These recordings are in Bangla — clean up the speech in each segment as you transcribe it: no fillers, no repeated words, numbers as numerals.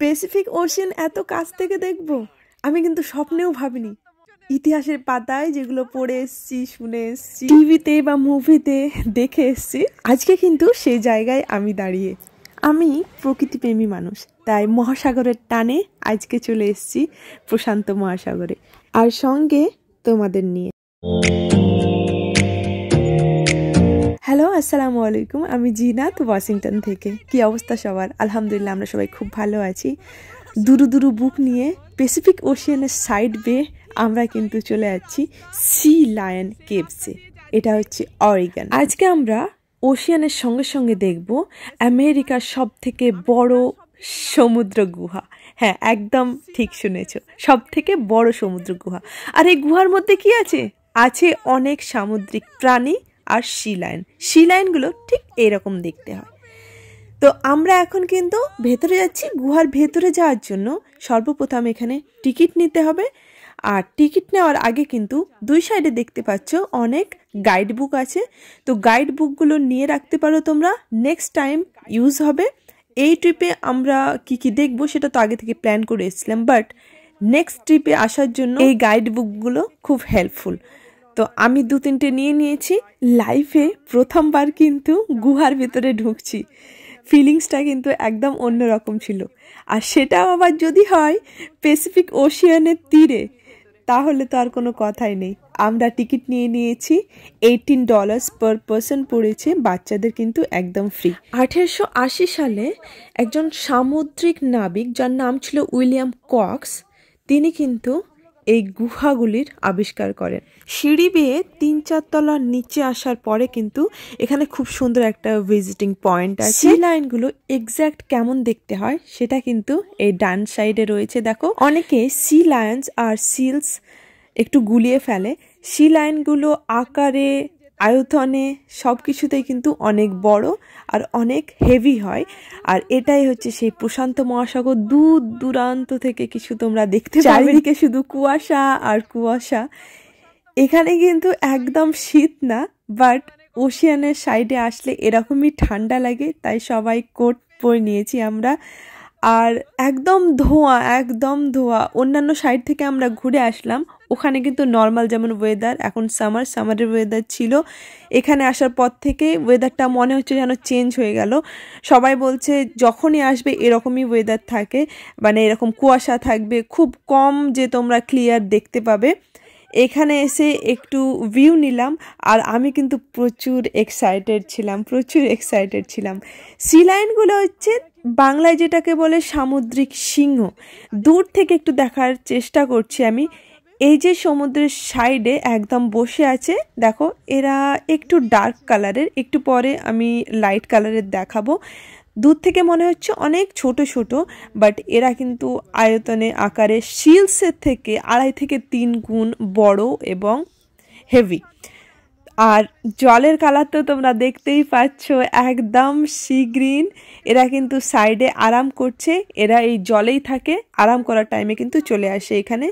প্যাসিফিক ওশিয়ান এত কাছ থেকে দেখবো আমি কিন্তু স্বপ্নেও ভাবিনি। ইতিহাসের পাতায় যেগুলো পড়ে এসছি, শুনে এসছি, টিভিতে বা মুভিতে দেখে এসছি, আজকে কিন্তু সেই জায়গায় আমি দাঁড়িয়ে। আমি প্রকৃতিপ্রেমী মানুষ, তাই মহাসাগরের টানে আজকে চলে এসছি প্রশান্ত মহাসাগরে, আর সঙ্গে তোমাদের নিয়ে। হ্যালো, আসসালামু আলাইকুম। আমি জিনাত, ওয়াশিংটন থেকে। কি অবস্থা সবার? আলহামদুলিল্লাহ, আমরা সবাই খুব ভালো আছি। দুরু দুরু বুক নিয়ে প্যাসিফিক ওশিয়ানের সাইড বেয়ে আমরা কিন্তু চলে যাচ্ছি সি লায়ন কেভসে। এটা হচ্ছে অরিগন। আজকে আমরা ওশিয়ানের সঙ্গে সঙ্গে দেখব আমেরিকার সব থেকে বড় সমুদ্র গুহা। হ্যাঁ, একদম ঠিক শুনেছ, সব থেকে বড় সমুদ্র গুহা। আর এই গুহার মধ্যে কি আছে? আছে অনেক সামুদ্রিক প্রাণী আর সি লায়ন। সি লায়নগুলো ঠিক এরকম দেখতে হয়। তো আমরা এখন কিন্তু ভেতরে যাচ্ছি। গুহার ভেতরে যাওয়ার জন্য সর্বপ্রথম এখানে টিকিট নিতে হবে। আর টিকিট নেওয়ার আগে কিন্তু দুই সাইডে দেখতে পাচ্ছ অনেক গাইড বুক আছে। তো গাইড বুকগুলো নিয়ে রাখতে পারো তোমরা, নেক্সট টাইম ইউজ হবে। এই ট্রিপে আমরা কি কি দেখবো সেটা তো আগে থেকে প্ল্যান করে এসেছিলাম, বাট নেক্সট ট্রিপে আসার জন্য এই গাইড বুকগুলো খুব হেল্পফুল। তো আমি 2-3টে নিয়ে নিয়েছি। লাইফে প্রথমবার কিন্তু গুহার ভেতরে ঢুকছি। ফিলিংসটা কিন্তু একদম অন্যরকম ছিল। আর সেটাও আবার যদি হয় প্যাসিফিক ওশিয়ানের তীরে, তাহলে তো আর কোনো কথাই নেই। আমরা টিকিট নিয়ে নিয়েছি, $18 পার পারসন পড়েছে, বাচ্চাদের কিন্তু একদম ফ্রি। 1880 সালে একজন সামুদ্রিক নাবিক, যার নাম ছিল উইলিয়াম কক্স, তিনি কিন্তু এই গুহাগুলির আবিষ্কার করেন। সিঁড়ি বেয়ে 3-4 তলার নিচে আসার পরে কিন্তু এখানে খুব সুন্দর একটা ভিজিটিং পয়েন্ট আছে। সি লাইনগুলো এক্স্যাক্ট কেমন দেখতে হয় সেটা কিন্তু এই ডান সাইডে রয়েছে। দেখো, অনেকে সি লায়ন্স আর সিলস একটু গুলিয়ে ফেলে। সি লাইনগুলো আকারে, আয়তনে, সব কিছুতেই কিন্তু অনেক বড় আর অনেক হেভি হয়। আর এটাই হচ্ছে সেই প্রশান্ত মহাসাগর। দূর দূরান্ত থেকে কিছু তোমরা দেখতে পাবে, চারিদিকে শুধু কুয়াশা আর কুয়াশা। এখানে কিন্তু একদম শীত না, বাট ওশিয়ানের সাইডে আসলে এরকমই ঠান্ডা লাগে, তাই সবাই কোট পরে নিয়েছি আমরা। আর একদম ধোঁয়া, একদম ধোঁয়া। অন্যান্য সাইড থেকে আমরা ঘুরে আসলাম, ওখানে কিন্তু নর্মাল যেমন ওয়েদার, এখন সামারের ওয়েদার ছিল। এখানে আসার পর থেকে ওয়েদারটা মনে হচ্ছে যেন চেঞ্জ হয়ে গেল। সবাই বলছে যখনই আসবে এরকমই ওয়েদার থাকে, মানে এরকম কুয়াশা থাকবে, খুব কম যে তোমরা ক্লিয়ার দেখতে পাবে। এখানে এসে একটু ভিউ নিলাম, আর আমি কিন্তু প্রচুর এক্সাইটেড ছিলাম। সি লাইনগুলো হচ্ছে বাংলায় যেটাকে বলে সামুদ্রিক সিংহ। দূর থেকে একটু দেখার চেষ্টা করছি আমি। এই যে সমুদ্রের সাইডে একদম বসে আছে, দেখো, এরা একটু ডার্ক কালারের, একটু পরে আমি লাইট কালারের দেখাবো। দূর থেকে মনে হচ্ছে অনেক ছোট ছোট, বাট এরা কিন্তু আয়তনে, আকারে শিলসের থেকে 2.5 থেকে 3 গুণ বড় এবং হেভি। আর জলের কালার তো তোমরা দেখতেই পাচ্ছ, একদম সি গ্রিন। এরা কিন্তু সাইডে আরাম করছে, এরা এই জলেই থাকে, আরাম করার টাইমে কিন্তু চলে আসে এখানে।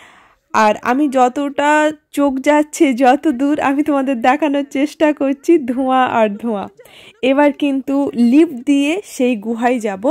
আর আমি যতটা চোখ যাচ্ছে, যত দূর, আমি তোমাদের দেখানোর চেষ্টা করছি ধোঁয়া আর ধোঁয়া। এবার কিন্তু লিফট দিয়ে সেই গুহায় যাব।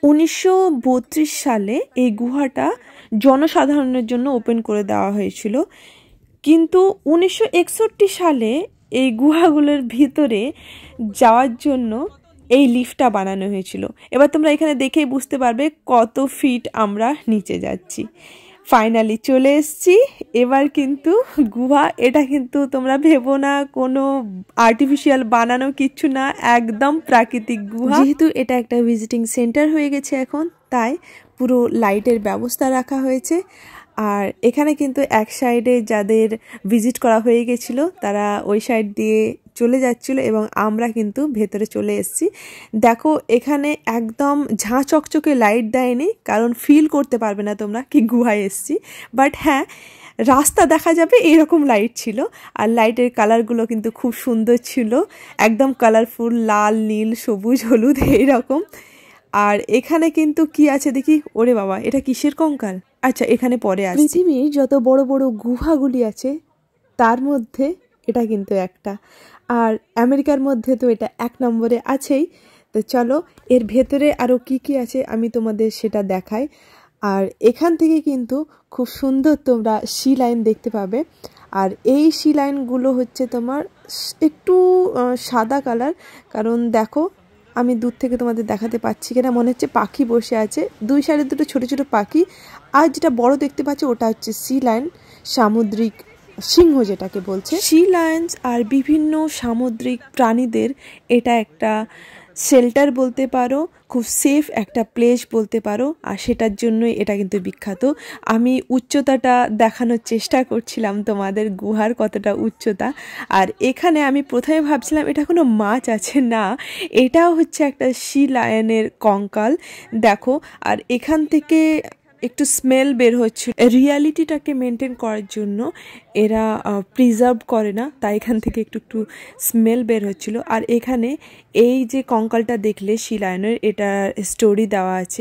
1932 সালে এই গুহাটা জনসাধারণের জন্য ওপেন করে দেওয়া হয়েছিল, কিন্তু 1961 সালে এই গুহাগুলোর ভিতরে যাওয়ার জন্য এই লিফটটা বানানো হয়েছিল। এবার তোমরা এখানে দেখেই বুঝতে পারবে কত ফিট আমরা নিচে যাচ্ছি। ফাইনালি চলে এসেছি। এবার কিন্তু গুহা, এটা কিন্তু তোমরা ভেবো না কোনো আর্টিফিশিয়াল বানানো কিচ্ছু না, একদম প্রাকৃতিক গুহা। যেহেতু এটা একটা ভিজিটিং সেন্টার হয়ে গেছে এখন, তাই পুরো লাইটের ব্যবস্থা রাখা হয়েছে। আর এখানে কিন্তু এক সাইডে যাদের ভিজিট করা হয়ে গেছিল তারা ওই সাইড দিয়ে চলে যাচ্ছিল, এবং আমরা কিন্তু ভেতরে চলে এসেছি। দেখো, এখানে একদম ঝাঁ চকচকে লাইট দেয়নি, কারণ ফিল করতে পারবে না তোমরা কি গুহায় এসেছি। বাট হ্যাঁ, রাস্তা দেখা যাবে এরকম লাইট ছিল। আর লাইটের কালারগুলো কিন্তু খুব সুন্দর ছিল, একদম কালারফুল, লাল, নীল, সবুজ, হলুদ, এইরকম। আর এখানে কিন্তু কি আছে দেখি, ওরে বাবা, এটা কিসের কঙ্কাল? আচ্ছা, এখানে পরে আছে। পৃথিবীর যত বড় বড় গুহাগুলি আছে তার মধ্যে এটা কিন্তু একটা। আর আমেরিকার মধ্যে তো এটা 1 নম্বরে আছেই, তো চলো এর ভেতরে আরও কি কি আছে আমি তোমাদের সেটা দেখাই। আর এখান থেকে কিন্তু খুব সুন্দর তোমরা সি লাইন দেখতে পাবে। আর এই সি লাইনগুলো হচ্ছে তোমার একটু সাদা কালার, কারণ দেখো আমি দূর থেকে তোমাদের দেখাতে পাচ্ছি কিনা, মনে হচ্ছে পাখি বসে আছে, দুই সাইডে দুটো ছোট ছোট পাখি। আর যেটা বড় দেখতে পাচ্ছি ওটা হচ্ছে সি লায়ন, সামুদ্রিক সিংহ যেটাকে বলছে। সি লায়ন্স আর বিভিন্ন সামুদ্রিক প্রাণীদের এটা একটা শেল্টার বলতে পারো, খুব সেফ একটা প্লেস বলতে পারো, আর সেটার জন্যই এটা কিন্তু বিখ্যাত। আমি উচ্চতাটা দেখানোর চেষ্টা করছিলাম তোমাদের, গুহার কতটা উচ্চতা। আর এখানে আমি প্রথমে ভাবছিলাম এটা কোনো মাছ আছে, না এটাও হচ্ছে একটা সি লায়নের কঙ্কাল দেখো। আর এখান থেকে একটু স্মেল বের হচ্ছে, রিয়ালিটিটাকে মেনটেন করার জন্য এরা প্রিজার্ভ করে না, তাই এখান থেকে একটু একটু স্মেল বের হচ্ছিল। আর এখানে এই যে কঙ্কালটা দেখলে সি লায়নের, এটা স্টোরি দেওয়া আছে।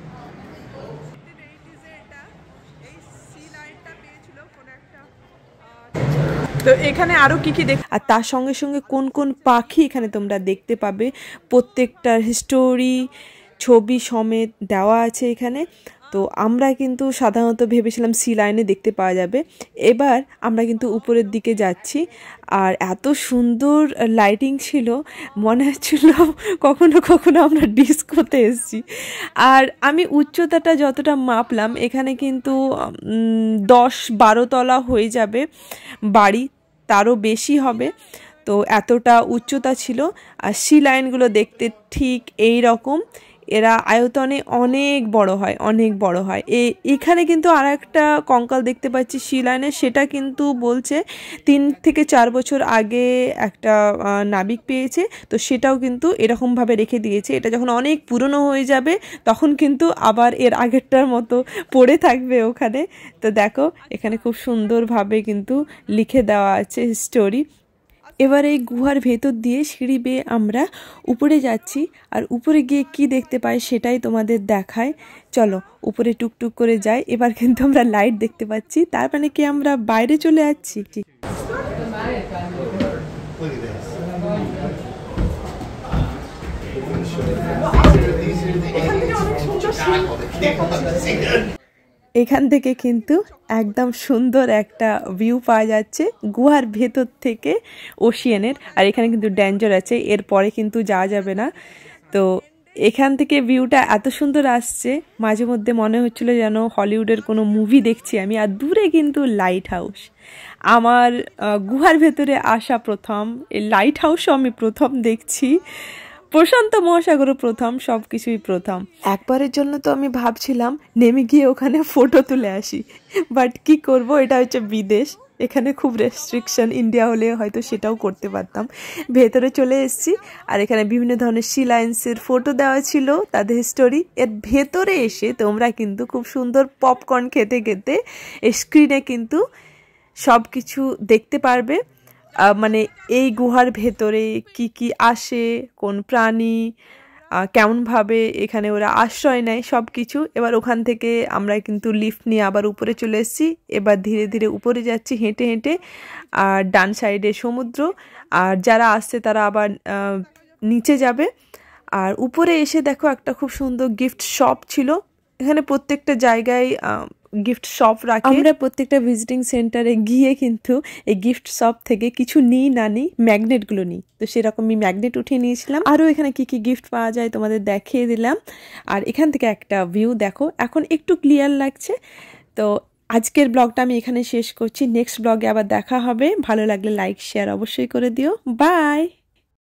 তো এখানে আরও কী কী আর তার সঙ্গে সঙ্গে কোন কোন পাখি এখানে তোমরা দেখতে পাবে, প্রত্যেকটার হিস্টোরি ছবি সমেত দেওয়া আছে এখানে। তো আমরা কিন্তু সাধারণত ভেবেছিলাম সি লাইনে দেখতে পাওয়া যাবে, এবার আমরা কিন্তু উপরের দিকে যাচ্ছি। আর এত সুন্দর লাইটিং ছিল, মনে হচ্ছিল কখনো কখনো আমরা ডিস্কোতে এসেছি। আর আমি উচ্চতাটা যতটা মাপলাম, এখানে কিন্তু 10-12 তলা হয়ে যাবে বাড়ি, তারও বেশি হবে। তো এতটা উচ্চতা ছিল। আর সি লাইনগুলো দেখতে ঠিক এই রকম, এরা আয়তনে অনেক বড় হয়, অনেক বড় হয়। এখানে কিন্তু আর একটা কঙ্কাল দেখতে পাচ্ছি সি লাইনের, সেটা কিন্তু বলছে 3 থেকে 4 বছর আগে একটা নাবিক পেয়েছে, তো সেটাও কিন্তু এরকমভাবে রেখে দিয়েছে। এটা যখন অনেক পুরনো হয়ে যাবে তখন কিন্তু আবার এর আগেরটার মতো পড়ে থাকবে ওখানে। তো দেখো এখানে খুব সুন্দরভাবে কিন্তু লিখে দেওয়া আছে স্টোরি। এবার এই গুহার ভেতর দিয়ে সিঁড়ি বেয়ে আমরা উপরে যাচ্ছি, আর উপরে গিয়ে কি দেখতে পাই সেটাই তোমাদের দেখায়। চলো উপরে টুকটুক করে যাই। এবার কিন্তু আমরা লাইট দেখতে পাচ্ছি, তার মানে কি আমরা বাইরে চলে যাচ্ছি। এখান থেকে কিন্তু একদম সুন্দর একটা ভিউ পাওয়া যাচ্ছে গুহার ভেতর থেকে ওশিয়ানের। আর এখানে কিন্তু ডেঞ্জার আছে, এরপরে কিন্তু যাওয়া যাবে না। তো এখান থেকে ভিউটা এত সুন্দর আসছে, মাঝে মধ্যে মনে হচ্ছিল যেন হলিউডের কোনো মুভি দেখছি আমি। আর দূরে কিন্তু লাইট হাউস, আমার গুহার ভেতরে আসা প্রথম, এই লাইট হাউসও আমি প্রথম দেখছি, প্রশান্ত মহাসাগরও প্রথম, সব কিছুই প্রথম। একবারের জন্য তো আমি ভাবছিলাম নেমে গিয়ে ওখানে ফটো তুলে আসি, বাট কি করব, এটা হচ্ছে বিদেশ, এখানে খুব রেস্ট্রিকশন। ইন্ডিয়া হলে হয়তো সেটাও করতে পারতাম। ভেতরে চলে এসেছি, আর এখানে বিভিন্ন ধরনের সি লায়ন্সের ফটো দেওয়া ছিল, তাদের স্টোরি। এর ভেতরে এসে তোমরা কিন্তু খুব সুন্দর পপকর্ন খেতে খেতে স্ক্রিনে কিন্তু সব কিছু দেখতে পারবে। মানে এই গুহার ভেতরে কি কি আসে, কোন প্রাণী, কেমনভাবে এখানে ওরা আশ্রয় নেয়, সব কিছু। এবার ওখান থেকে আমরা কিন্তু লিফট নিয়ে আবার উপরে চলে এসেছি। এবার ধীরে ধীরে উপরে যাচ্ছি হেঁটে হেঁটে। আর ডান সাইডে সমুদ্র, আর যারা আসছে তারা আবার নিচে যাবে। আর উপরে এসে দেখো একটা খুব সুন্দর গিফট শপ ছিল, এখানে প্রত্যেকটা জায়গায় গিফট শপ রাখে। আমরা প্রত্যেকটা ভিজিটিং সেন্টারে গিয়ে কিন্তু এই গিফট শপ থেকে কিছু নিই না নিই, ম্যাগনেটগুলো নিই। তো সেরকমই ম্যাগনেট উঠিয়ে নিয়েছিলাম। আরও এখানে কি কি গিফট পাওয়া যায় তোমাদের দেখিয়ে দিলাম। আর এখান থেকে একটা ভিউ দেখো, এখন একটু ক্লিয়ার লাগছে। তো আজকের ব্লগটা আমি এখানে শেষ করছি, নেক্সট ব্লগে আবার দেখা হবে। ভালো লাগলে লাইক শেয়ার অবশ্যই করে দিও। বাই।